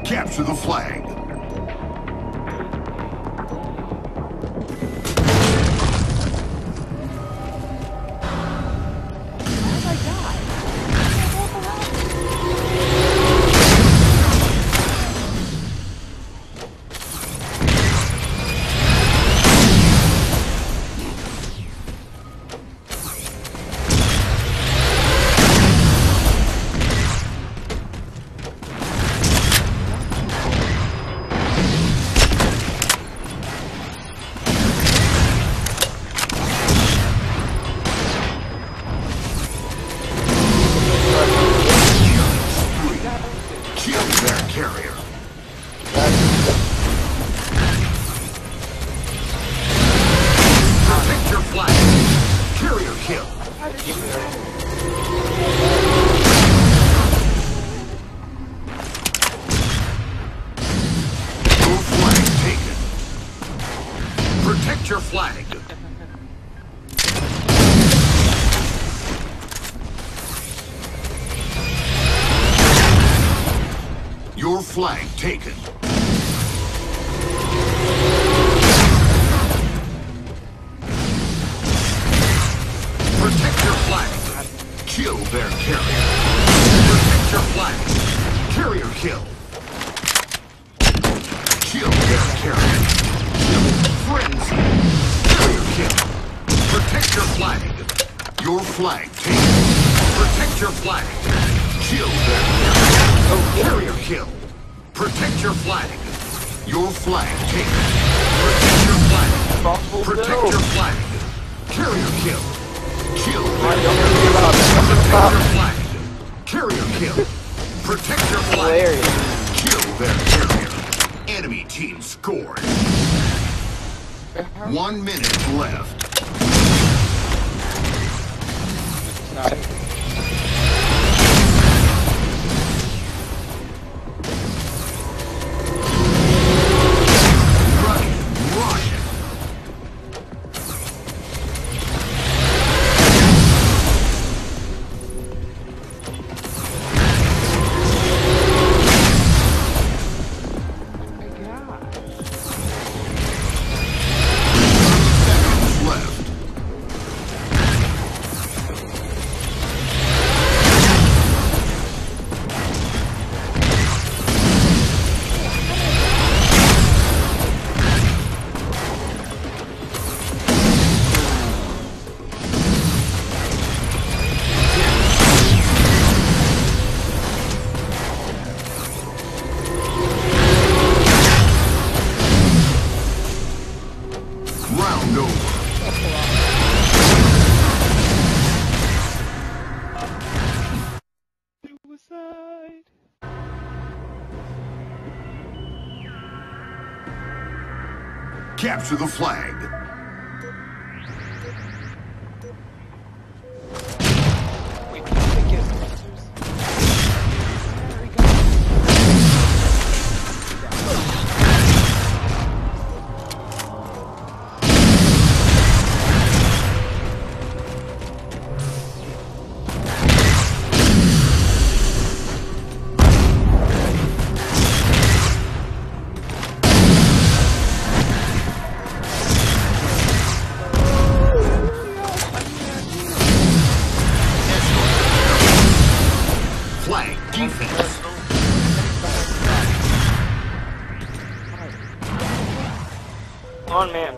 Capture the flag. Protect your flag. Your flag taken. Protect your flag. Kill their carrier. Protect your flag. Carrier kill. Kill their carrier. Frenzy! Carrier kill! Protect your flag! Your flag taken! Protect your flag! Kill their carrier! Oh, carrier kill! Protect your flag! Your flag taken! Protect your flag! Protect your flag! Carrier kill! Kill their carrier! Protect your flag! Carrier kill! Protect your flag! Kill their carrier! Enemy team scored! 1 minute left. Capture the flag. Defense. On man.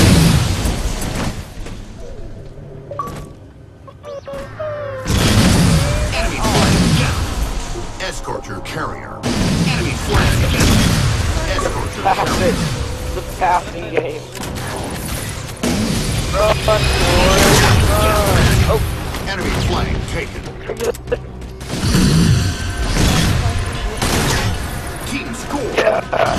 Enemy flag down. Escort your carrier. Enemy flag down. Escort your carrier. The passing game. Run, oh. Enemy flag taken. Team score. Yeah.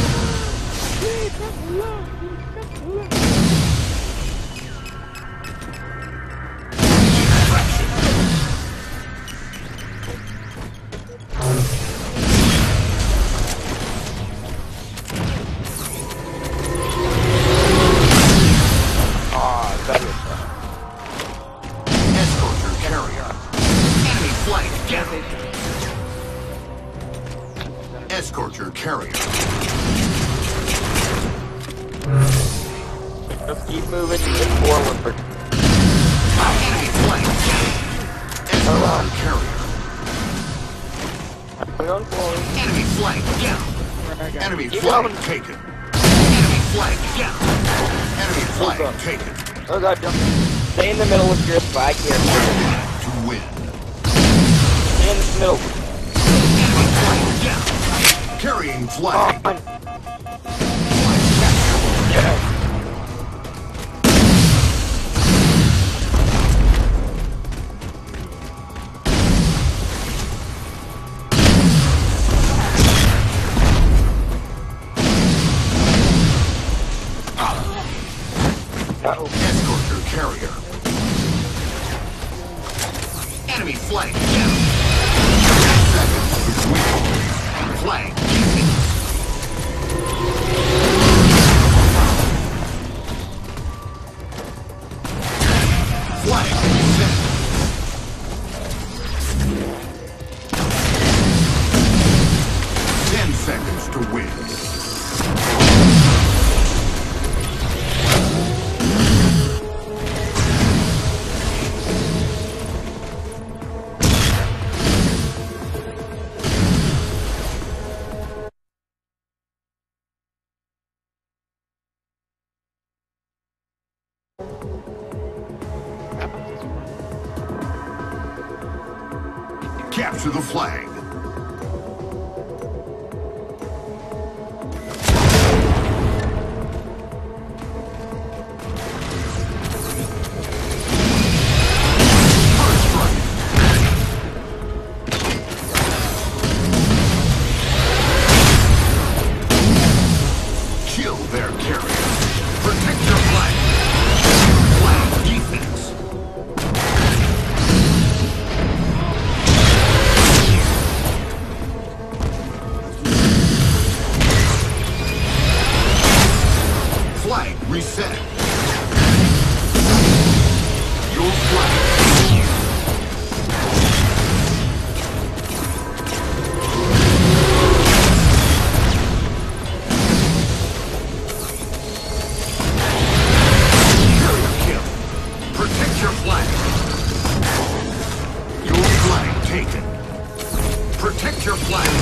Escort your carrier. Enemy flag down. Escort your carrier. Just keep moving forward. Enemy flank. Escort your carrier. We're going forward. Enemy flank down. Enemy Keep flank going. taken. Enemy flank down. Enemy flank taken. Oh god, jump. Stay in the middle with your flag here. To win. Stay in the middle. Enemy flank down. Carrying flag. On. Escort your carrier. Enemy flank down. 10 seconds to win. Flank taken. Flank reset. 10 seconds to win. Capture the flag. First strike. Kill their carrier. Protect your flag. Flag defense. Flag reset. Your flag. Carrier kill. Protect your flag. Your flag taken. Protect your flag.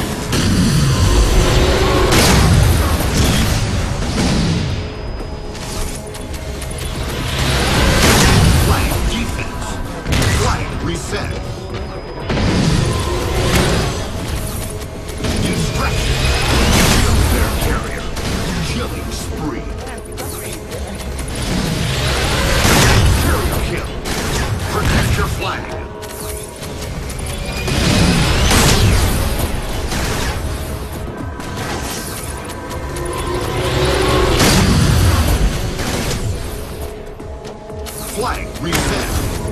Flag defense. Flag reset. Distraction. Kill their carrier. Killing spree. Carrier kill. Protect your flag. Flag reset.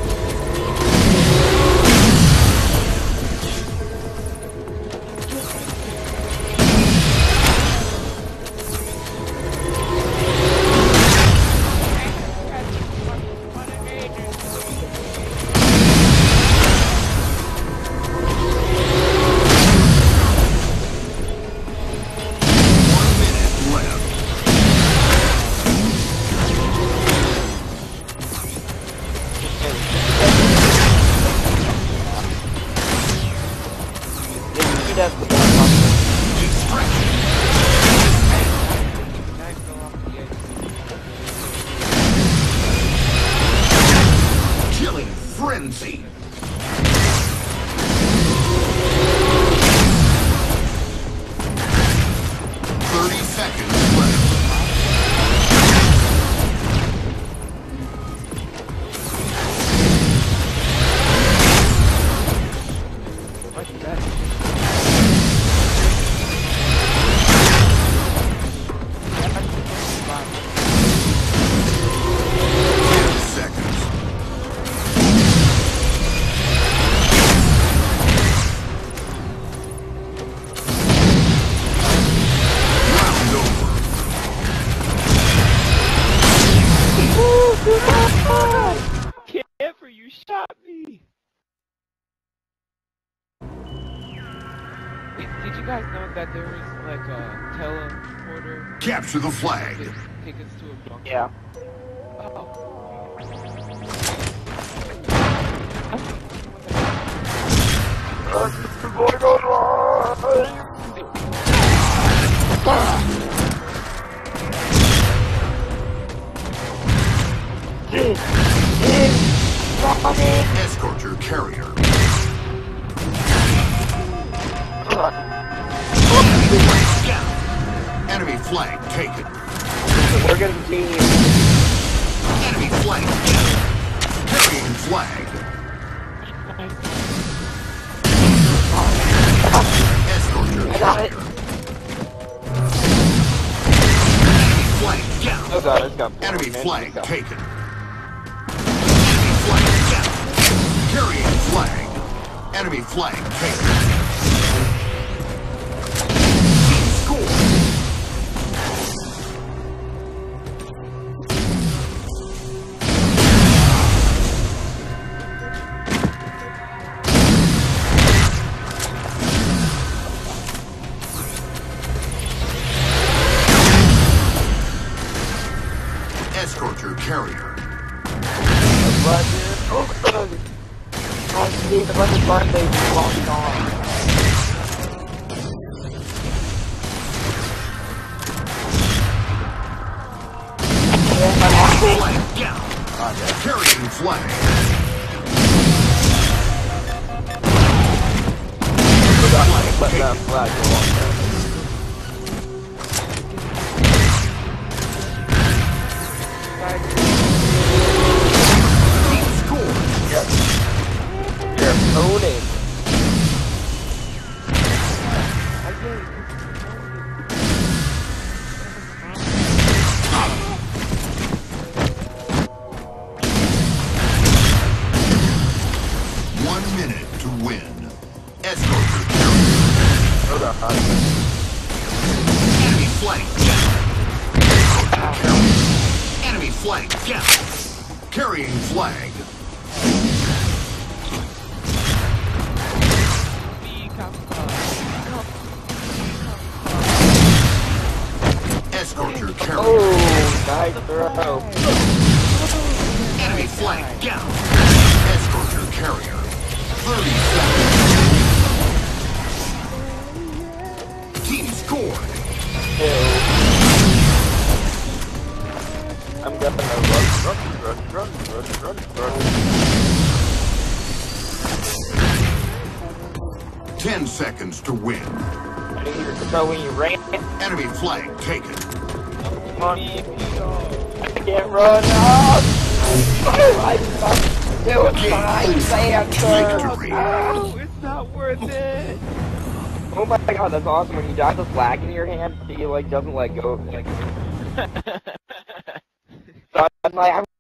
That's the ball. Distraction. Killing frenzy. did you guys know that there was like a teleporter Capture the that flag. could take us to a bunker? Yeah. Oh. Escort your carrier. Enemy flag taken. We're gonna continue. Enemy flag down. Carrying flag. Escort your I got it. carrier. Enemy flag down. Oh god, it's got Enemy man. flag It's got- taken. Enemy flag down. Carrying flag. Enemy flag taken. Team score. Escort your carrier. Oh, Steve, it's like a birthday long gone. Flag down. Carrying flag. Let that flag go on there. Team score. You're owning. To win. Escort your carrier. Enemy flank down. Escort your carrier. Enemy flank down. Carrying flag. Escort your carrier. Oh, nice throw. Enemy flank down. Escort your carrier. 30 seconds. Team scored. Ew. I'm gonna run. 10 seconds to win. So when you ran, Enemy flag taken. money, I can't run up. It was my answer. Victory. Oh, it's not worth it. Oh my god, that's awesome. When you die with a flag in your hand, he like doesn't let go of it. So I'm like,